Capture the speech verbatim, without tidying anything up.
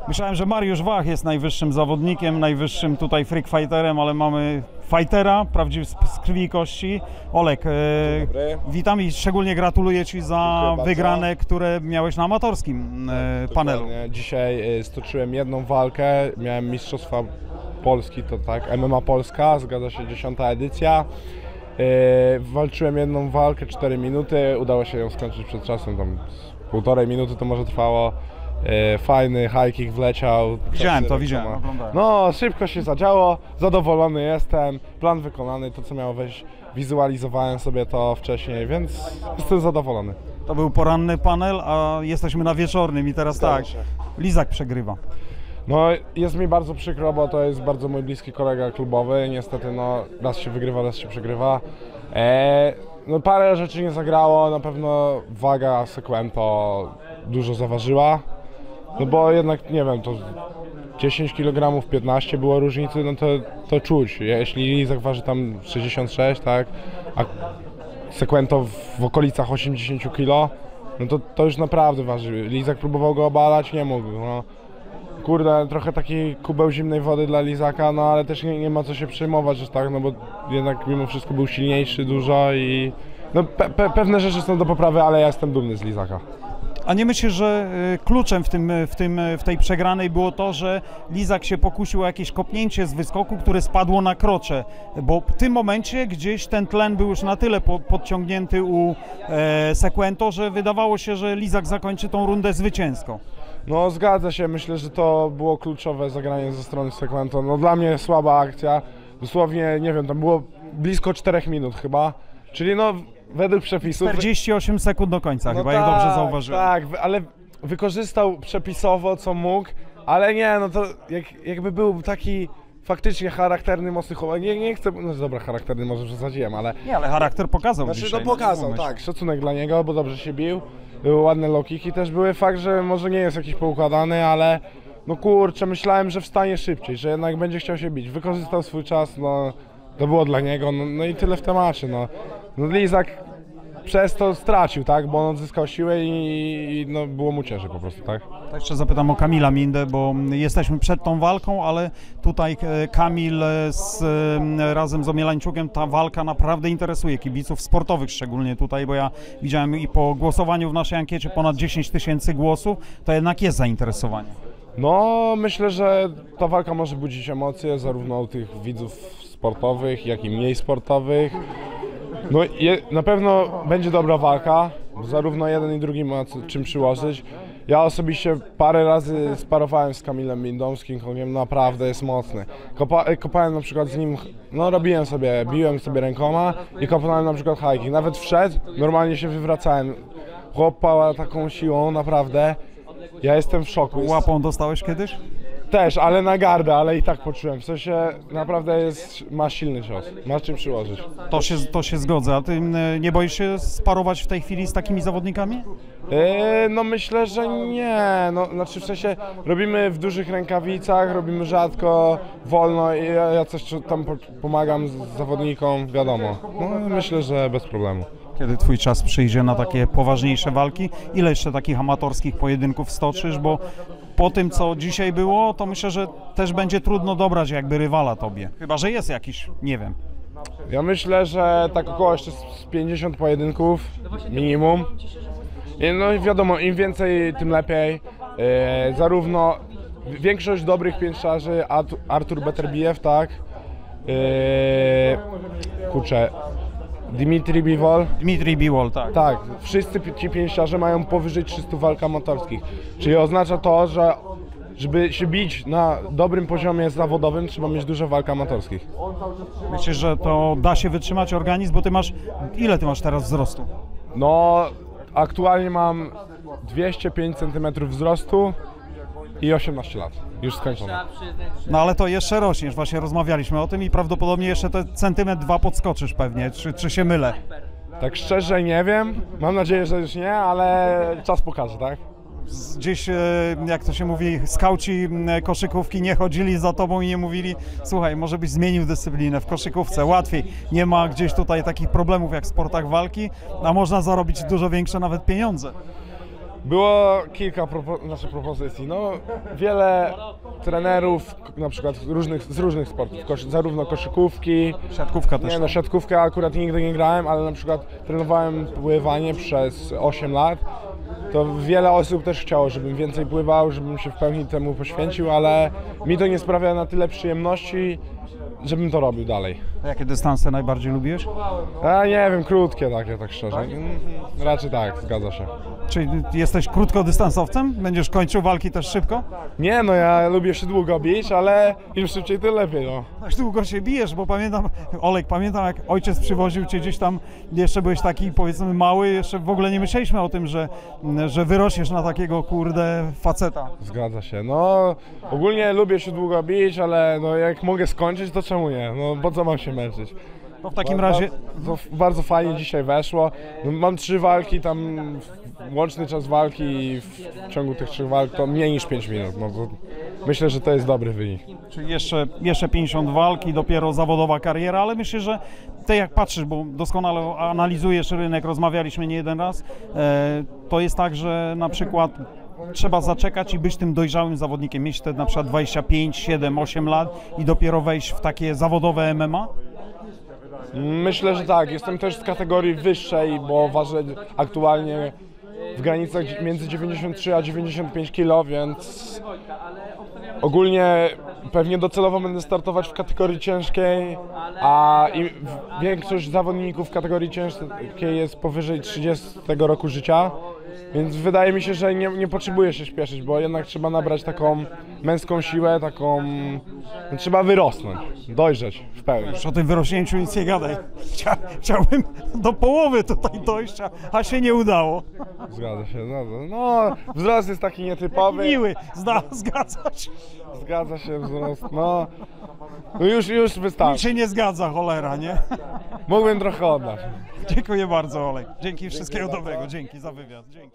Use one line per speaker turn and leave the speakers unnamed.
Myślałem, że Mariusz Wach jest najwyższym zawodnikiem, najwyższym tutaj freak fighterem, ale mamy fightera, prawdziwy z, z krwi i kości. Olek, e, witam i szczególnie gratuluję Ci za wygrane, które miałeś na amatorskim e, panelu.
Dokładnie. Dzisiaj e, stoczyłem jedną walkę, miałem Mistrzostwa Polski, to tak, M M A Polska, zgadza się, dziesiąta edycja. E, walczyłem jedną walkę, cztery minuty, udało się ją skończyć przed czasem, tam półtorej minuty to może trwało. E, fajny high kick wleciał.
Widziałem to, widziałem.
No, szybko się zadziało, zadowolony jestem, plan wykonany, to co miało wejść, wizualizowałem sobie to wcześniej, więc jestem zadowolony.
To był poranny panel, a jesteśmy na wieczornym i teraz tak, Lizak przegrywa.
No, jest mi bardzo przykro, bo to jest bardzo mój bliski kolega klubowy, niestety no, raz się wygrywa, raz się przegrywa. E, no, parę rzeczy nie zagrało, na pewno waga Sequento dużo zaważyła. No bo jednak, nie wiem, to dziesięć kilogramów, piętnaście było różnicy, no to, to czuć. Jeśli Lizak waży tam sześćdziesiąt sześć, tak, a Sequento w okolicach osiemdziesiąt kilo, no to, to już naprawdę waży. Lizak próbował go obalać, nie mógł, no. Kurde, trochę taki kubeł zimnej wody dla Lizaka, no ale też nie, nie ma co się przejmować, że tak, no bo jednak mimo wszystko był silniejszy dużo i no pe, pe, pewne rzeczy są do poprawy, ale ja jestem dumny z Lizaka.
A nie myślisz, że kluczem w, tym, w, tym, w tej przegranej było to, że Lizak się pokusił o jakieś kopnięcie z wyskoku, które spadło na krocze, bo w tym momencie gdzieś ten tlen był już na tyle po, podciągnięty u e, Sequento, że wydawało się, że Lizak zakończy tą rundę zwycięsko.
No zgadza się, myślę, że to było kluczowe zagranie ze strony Sequento. No dla mnie słaba akcja, dosłownie, nie wiem, tam było blisko czterech minut chyba, czyli no według przepisów...
czterdzieści osiem sekund do końca,
no
chyba,
tak,
jak dobrze zauważyłem.
Tak, ale wykorzystał przepisowo co mógł, ale nie, no to jak, jakby był taki faktycznie charakterny, mocny chłopak, nie, nie chcę, no dobra, charakterny może przesadziłem, ale...
Nie, ale charakter pokazał
Znaczy
dzisiaj,
no pokazał,
no,
tak, szacunek dla niego, bo dobrze się bił, były ładne low kicki też były, fakt, że może nie jest jakiś poukładany, ale no kurczę, myślałem, że wstanie szybciej, że jednak będzie chciał się bić, wykorzystał swój czas, no to było dla niego, no, no i tyle w temacie, no. No Lizak przez to stracił, tak, bo on odzyskał siłę i, i no, było mu ciężej po prostu, tak?
To jeszcze zapytam o Kamila Mindę, bo jesteśmy przed tą walką, ale tutaj Kamil z, razem z Omielańczukiem, ta walka naprawdę interesuje kibiców sportowych szczególnie tutaj, bo ja widziałem i po głosowaniu w naszej ankiecie ponad dziesięć tysięcy głosów, to jednak jest zainteresowanie.
No, myślę, że ta walka może budzić emocje zarówno u tych widzów sportowych, jak i mniej sportowych. No, je, na pewno będzie dobra walka, zarówno jeden i drugi ma czym przyłożyć. Ja osobiście parę razy sparowałem z Kamilem Mindą, z King Kongiem, naprawdę jest mocny. Kopa, kopałem na przykład z nim, no robiłem sobie, biłem sobie rękoma i kopałem na przykład high kick. Nawet wszedł, normalnie się wywracałem. Chłop pała taką siłą, naprawdę. Ja jestem w szoku.
Łapą dostałeś kiedyś?
Też, ale na gardę, ale i tak poczułem. W sensie naprawdę jest, ma silny cios, ma czym przyłożyć.
To się, to się zgodzę. A ty nie boisz się sparować w tej chwili z takimi zawodnikami?
Yy, no myślę, że nie. No, znaczy w sensie robimy w dużych rękawicach, robimy rzadko, wolno i ja, ja coś tam pomagam zawodnikom, wiadomo. No myślę, że bez problemu.
Kiedy twój czas przyjdzie na takie poważniejsze walki? Ile jeszcze takich amatorskich pojedynków stoczysz? Bo po tym, co dzisiaj było, to myślę, że też będzie trudno dobrać jakby rywala tobie. Chyba że jest jakiś, nie wiem.
Ja myślę, że tak około jeszcze z pięćdziesiąt pojedynków minimum. No i wiadomo, im więcej, tym lepiej. E, zarówno większość dobrych pięściarzy, Artur Beterbiev, tak? E, kurczę, Dimitri Bivol.
Dimitri Bivol, tak.
Tak, wszyscy ci pięściarze mają powyżej trzystu walk amatorskich. Czyli oznacza to, że żeby się bić na dobrym poziomie zawodowym, trzeba mieć dużo walk amatorskich.
Myślisz, że to da się wytrzymać organizm, bo ty masz, ile ty masz teraz wzrostu?
No, aktualnie mam dwieście pięć centymetrów wzrostu i osiemnaście lat, już skończone.
No ale to jeszcze rośniesz, właśnie rozmawialiśmy o tym i prawdopodobnie jeszcze te centymetr dwa podskoczysz pewnie, czy, czy się mylę?
Tak szczerze nie wiem, mam nadzieję, że już nie, ale czas pokaże, tak?
Gdzieś, jak to się mówi, skauci koszykówki nie chodzili za tobą i nie mówili: słuchaj, może byś zmienił dyscyplinę w koszykówce, łatwiej, nie ma gdzieś tutaj takich problemów jak w sportach walki, a można zarobić dużo większe nawet pieniądze.
Było kilka propo- znaczy propozycji, no wiele trenerów, na przykład różnych, z różnych sportów, kosz, zarówno koszykówki,
Siatkówka też.
nie no siatkówkę akurat nigdy nie grałem, ale na przykład trenowałem pływanie przez osiem lat, to wiele osób też chciało, żebym więcej pływał, żebym się w pełni temu poświęcił, ale mi to nie sprawia na tyle przyjemności, żebym to robił dalej.
A jakie dystanse najbardziej lubiłeś?
A nie wiem, krótkie takie, tak szczerze. Raczej tak, zgadza się.
Czy jesteś krótkodystansowcem? Będziesz kończył walki też szybko?
Nie no, ja lubię się długo bić, ale im szybciej, tym lepiej, no.
Tak długo się bijesz, bo pamiętam, Olek, pamiętam jak ojciec przywoził cię gdzieś tam, jeszcze byłeś taki powiedzmy mały, jeszcze w ogóle nie myśleliśmy o tym, że, że wyrośniesz na takiego kurde faceta.
Zgadza się. No, ogólnie lubię się długo bić, ale no jak mogę skończyć, to czemu nie? No, po co mam się męczyć?
To w takim razie...
Bardzo, bardzo fajnie dzisiaj weszło. No, mam trzy walki, tam łączny czas walki w ciągu tych trzech walk to mniej niż pięć minut. No, to myślę, że to jest dobry wynik.
Czyli jeszcze, jeszcze pięćdziesiąt walk i dopiero zawodowa kariera, ale myślę, że ty jak patrzysz, bo doskonale analizujesz rynek, rozmawialiśmy nie jeden raz, e, to jest tak, że na przykład trzeba zaczekać i być tym dojrzałym zawodnikiem, mieć te na przykład dwadzieścia pięć, siedem, osiem lat i dopiero wejść w takie zawodowe M M A?
Myślę, że tak. Jestem też z kategorii wyższej, bo ważę aktualnie w granicach między dziewięćdziesiąt trzy a dziewięćdziesiąt pięć kilo, więc ogólnie pewnie docelowo będę startować w kategorii ciężkiej, a i większość zawodników w kategorii ciężkiej jest powyżej trzydziestego roku życia. Więc wydaje mi się, że nie, nie potrzebuję się śpieszyć, bo jednak trzeba nabrać taką męską siłę, taką... No, trzeba wyrosnąć, dojrzeć w pełni.
Już o tym wyrośnięciu nic nie gadaj. Chcia, chciałbym do połowy tutaj dojść, a, a się nie udało.
Zgadza się, no, no wzrost jest taki nietypowy.
Miły, zda, zgadza się.
Zgadza się wzrost, no, no już, już
Nic
wystarczy.
się nie zgadza, cholera, nie?
Mógłbym trochę oddać.
Dziękuję bardzo, Olek. Dzięki, wszystkiego dobrego. Dzięki za wywiad. Dzięki.